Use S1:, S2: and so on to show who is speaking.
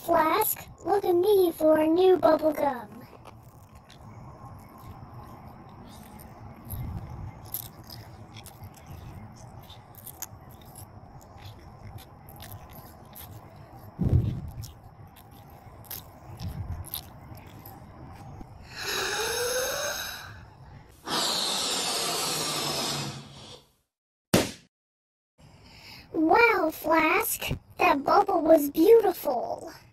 S1: Flask, look at me for a new bubble gum. Wow, Flask, that bubble was beautiful.